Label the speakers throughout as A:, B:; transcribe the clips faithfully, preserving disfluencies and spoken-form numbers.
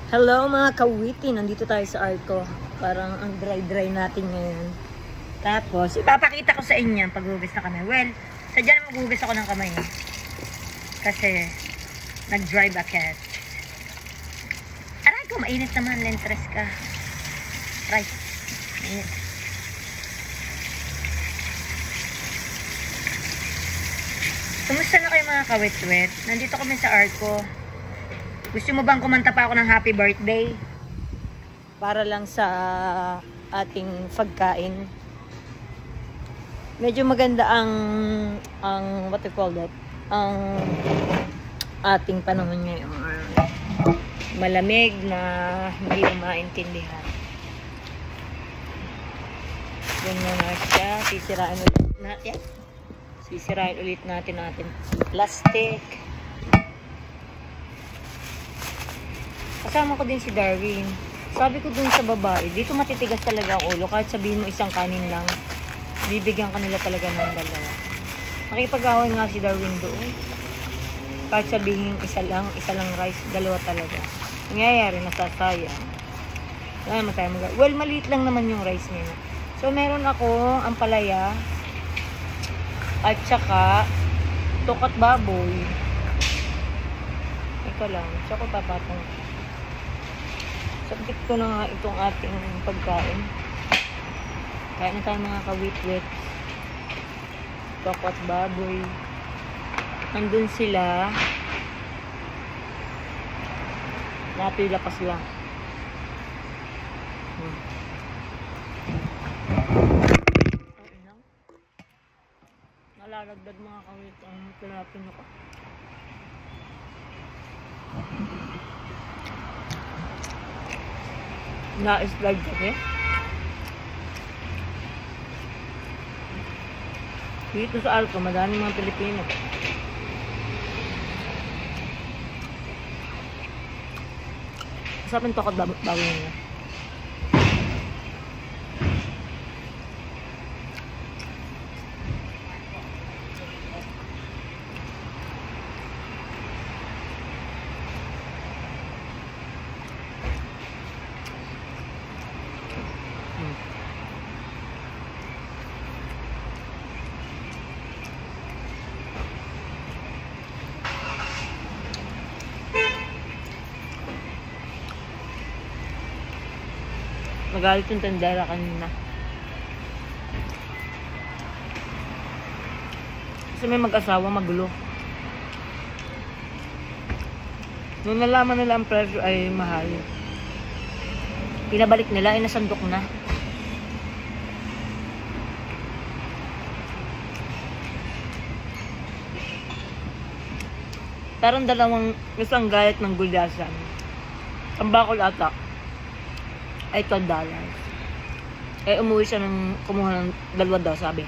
A: Hello mga kawiti, nandito tayo sa Arco. Parang ang dry-dry natin ngayon. Tapos, ipapakita ko sa inyo paghugas na kamay. Well, sadya maghugas ako ng kamay. Kasi, nag-dry bucket. Aray ko, mainit naman. Lentres ka. Rice. Mainit. Kumusta na kayo mga kawit-wit? Nandito kami sa Arco. Gusto mo bang kumanta pa ako ng happy birthday? Para lang sa ating pagkain. Medyo maganda ang ang what you call that? Ang ating panahon ngayon. Malamig na hindi mo maintindihan. Yan na siya. Sisirain ulit natin. Sisirain ulit natin natin plastic. Kasama ko din si Darwin. Sabi ko dun sa babae, dito matitigas talaga ang ulo. Kahit sabihin mo isang kanin lang, bibigyan ka nila talaga ng dalawa. Nakipag-away nga si Darwin doon. Kahit sabihin isa lang, isa lang rice, dalawa talaga. Nangyayari, nasasayang. Wala naman tayo mag- Well, maliit lang naman yung rice niya. So, meron ako ang palaya at saka tokat baboy. Ito lang. Tsaka tapatong. Subject ko na nga itong ating pagkain. Kaya na tayo mga kawit-wit. Tokat baboy. Nandun sila. Napila pa sila. Hmm. Nalalagdag mga kawit ang pinapin ko. Na-slide kasi. Dito sa Arco, madami mga Pilipino. Masarap yung tokat bago niya. Magalit yung tandera kanina. Kasi may mag-asawa magulo. Nung nalaman nila ang presyo ay mahal, pinabalik nila ay nasandok na. Parang dalawang isang gayat ng gulyasan. Ang bakol ata ay twelve dollars. Eh, umuwi siya ng kumuha ng dalawa daw, sabi.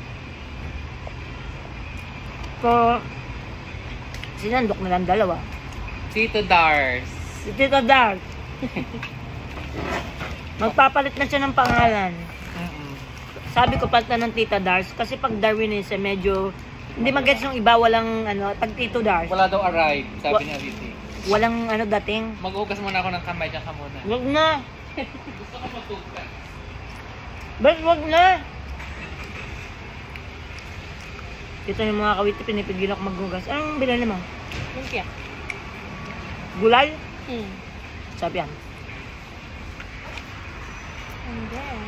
A: So, sinandok na lang dalawa.
B: Tito Dars.
A: Si Tito Dars. Magpapalit na siya ng pangalan.
B: Mm-mm.
A: Sabi ko palta ng Tita Dars kasi pag Darwinism medyo hindi mag-gets ng iba, walang ano, pag Tito Dars.
B: Wala daw arrive, sabi
A: Wa-
B: ni Aliti.
A: Walang ano dating.
B: Mag-ugas muna ako ng kamay, dyan ka muna.
A: Wag na.
B: Gusto ko mag-ugas.
A: Ba't wag na? Ito yung mga kawiti, pinipigil ako maghugas. Anong bilhin mo?
C: Lumpia.
A: Gulay?
C: Hmm.
A: Sabi yan.
C: And then,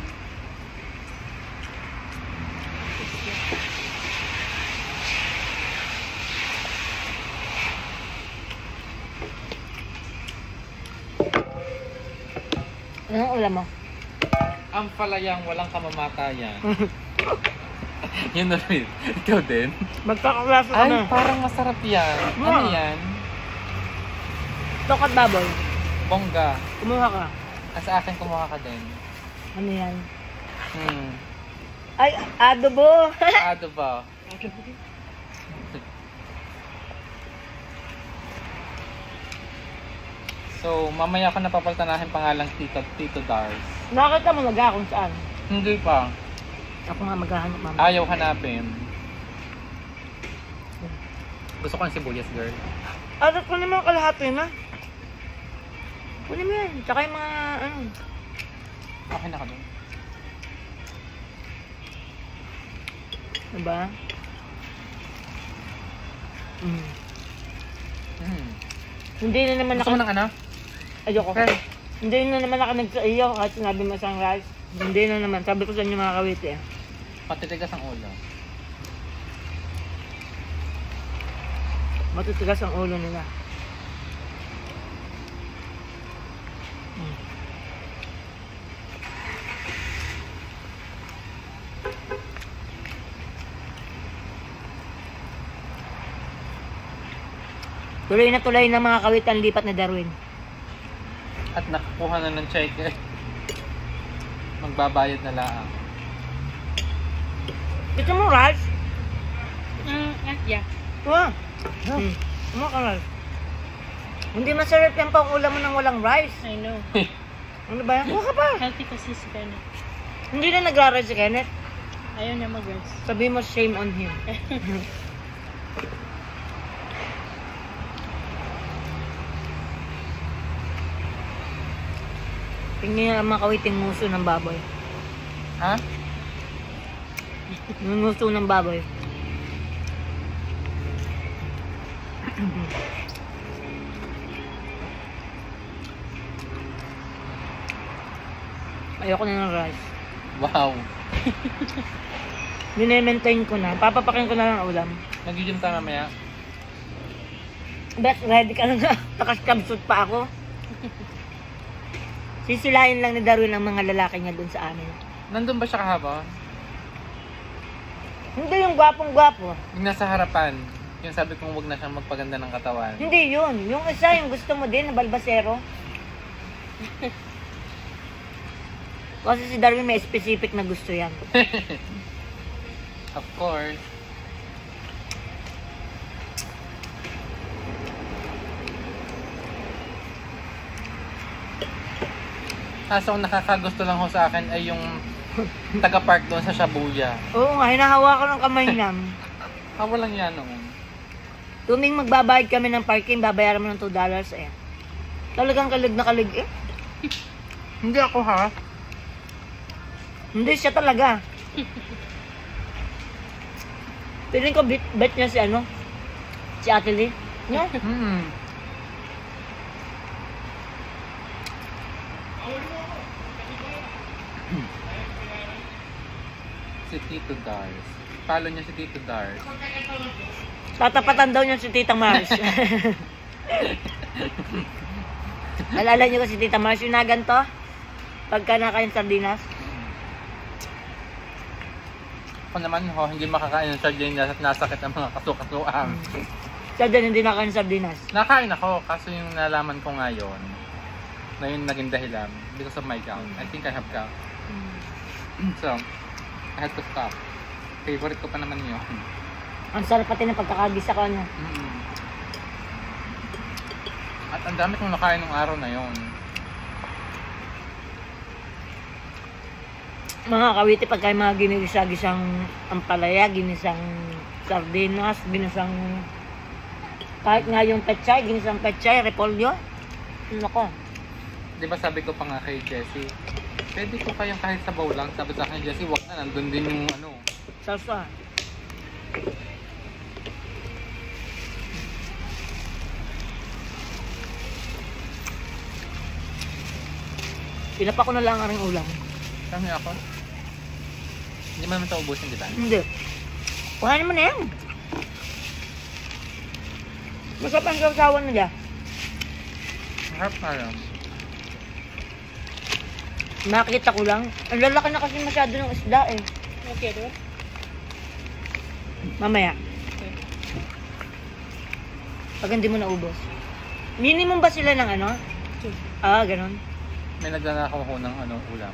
A: Anong ulam mo?
B: Ang palayang walang kamamatayan. Yun na rin. Ikaw din?
A: Magkakaklase ka
B: Ay,
A: na.
B: parang masarap yan. Ano
A: Ah.
B: yan?
A: Tokat baboy.
B: Bongga.
A: Kumuha ka.
B: Ah, sa akin kumuha ka din.
A: Ano yan?
B: Hmm.
A: Ay, adobo.
B: Ado ba? So, mamaya ko napapaltanahin pangalang Tito, Tito Dars.
A: Nakita mo naga kung saan.
B: Hindi pa.
A: Ako nga maghahanap mama.
B: Ayaw hanapin. Gusto ko ng sibuyas, girl.
A: Adat ko naman kalahati na. Kunin mo yan. Tsaka yung mga, ano.
B: Okay na ka doon.
A: Diba? Mm.
B: Hmm.
A: Hindi na naman
B: Gusto mo
A: ako...
B: ng ano?
A: Ayoko.
B: Okay.
A: Hindi na naman ako nagsaiyo kahit sinabi mo isang rice. Hindi na naman. Sabi ko sa inyo mga kawit eh.
B: Matitigas ang ulo.
A: Matutigas ang ulo nila. Mm. Tuloy na tuloy na mga kawit ang lipat na Darwin.
B: At nakakuha na ng cheque. Magbabayad na lang.
A: Gusto mo rice?
C: Mm, ah, yeah.
A: Wow. Hmm. Ano ka rice? Hindi masarap yung pang-ulam mo ng walang rice.
C: I know.
A: Ano ba yan? Kuha ka pa.
C: Healthy kasi si Kenneth.
A: Hindi na nagra-rice si Kenneth.
C: Ayaw na mag-rice.
A: Sabi mo shame on him. Tingnan niyo ang mga kawiting nguso ng baboy.
B: Ha?
A: Yung nguso ng baboy. Ayoko na ng rice.
B: Wow.
A: Mine-maintain ko na. Papapakin ko na lang ang ulam.
B: Nag-gym ka mamaya?
A: Best ready ka na nga. Takas-kabsut pa ako. Sisilahin lang ni Darwin ang mga lalaki niya dun sa amin.
B: Nandun ba siya kahapon?
A: Hindi yung gwapong-gwapo.
B: Yung nasa harapan. Yung sabi kong wag na siyang magpaganda ng katawan.
A: Hindi yun. Yung isa, yung gusto mo din, na balbasero. Kasi si Darwin may specific na gusto yan.
B: Of course. Kaso ang nakakagusto lang ho sa akin ay yung taga-park doon sa Shabuya.
A: Oo nga, hinahawa ko ng kamay niya.
B: Hawa lang yan noon.
A: Tuming magbabayad kami ng parking, babayaran mo ng two dollars eh. Talagang kalig na kalig eh.
B: Hindi ako ha.
A: Hindi siya talaga. Piling ko bet, bet niya si ano? Si Ate Lee. No?
B: Hmm. Si Tito Dars. Follow niya si Tito Dars.
A: Tatapatan daw niya si Tita Mars. Alala niyo ko si Tita Mars yung naganto? Pagka nakain sardinas?
B: Ako naman ho, hindi makakain ng sardinas at nasakit ang mga kasukasuan.
A: Siya din hindi nakain sardinas.
B: Nakain ako, kaso yung nalaman ko ngayon, na yun naging dahilan because of my gout. I think I have gout. So, I had to stop. Favorite ko pa naman yun.
A: Ang sarap pati ng pagkakagisa ko niya.
B: Mm. At ang dami kong nakain ng araw na yon.
A: Mga kawiti, pagka yung mga ginisa-gisang ampalaya, ginisang sardinas, ginisang kahit nga yung pechay, ginisang pechay, repolyo. Nako.
B: Di ba sabi ko pa nga kay Jessie, pwede ko kayang kahit sabaw lang. Sabi sa akin, Jessie, wag na, nandun din yung ano.
A: Salsa. Pinapa ko na lang ang ulam.
B: Kami ako. Hindi mo naman ito ubusin, di ba?
A: Hindi. Kuhanin mo na yan. Masarap ang sausawan nila.
B: Harap na lang.
A: Nakita ko lang. Ang lalaki na kasi masyado ng isda eh.
C: Okay, diba?
A: Mamaya.
C: Okay.
A: Pag hindi mo naubos. Minimum ba sila ng ano?
C: Two.
A: Ah, ganun.
B: May nagnanakaw ko ng ano, ulam.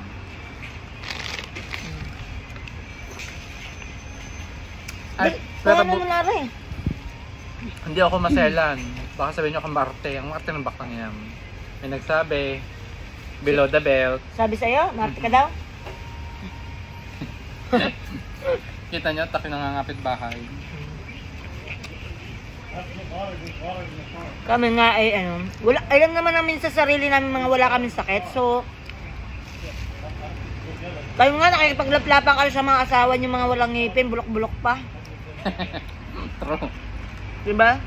B: Ay, pero
A: Kaya
B: bu-
A: naman nara eh.
B: hindi ako maselan. Baka sabihin nyo kang Marte. Ang Marte ng baklang yan. May nagsabi, below the belt.
A: Sabi sa'yo, Marte ka daw?
B: Kita nyo, taki nangangapit bahay.
A: Kami nga ay ano, wala, alam naman namin sa sarili namin mga wala kaming sakit. So, kayo nga nakikipaglaplapan kayo sa mga asawa niyo mga walang ngipin, bulok-bulok pa.
B: True.
A: Diba?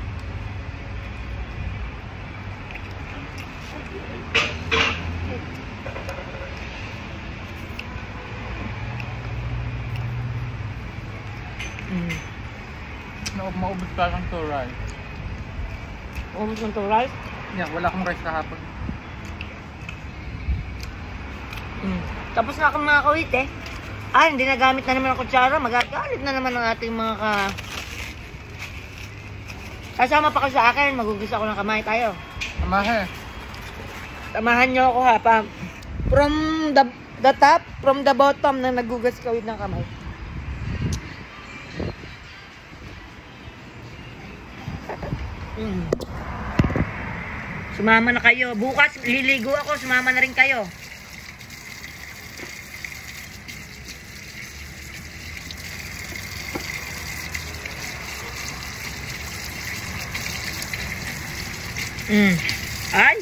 A: Mm.
B: Na maubos pa lang to rice.
A: Umos ng to rice.
B: Yeah, wala akong rice kahapon.
A: Mm. Tapos na akong mga kawit eh. Ah, hindi nagamit na naman ang kutsara. Magagalit na naman ang ating mga ka... Kasama pa ka sa akin. Magugus ako ng kamay tayo.
B: Amahe.
A: Tamahan niyo ako ha. Pa. From the, the top, from the bottom na nagugas kawit ng kamay. Mm. Sumama na kayo. Bukas, liligo ako. Sumama na rin kayo. Mm. Ay!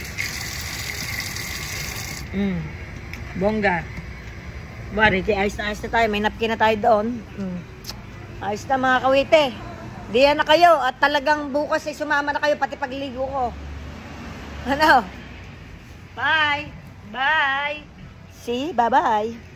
A: Mm. Bongga. Bari, ayos na ayos na tayo. May napkin na tayo doon. Mm. Ayos na mga kawite. Diyan na kayo. At talagang bukas ay sumama na kayo pati pagligo ko. Ano? Bye! Bye! See? Bye-bye!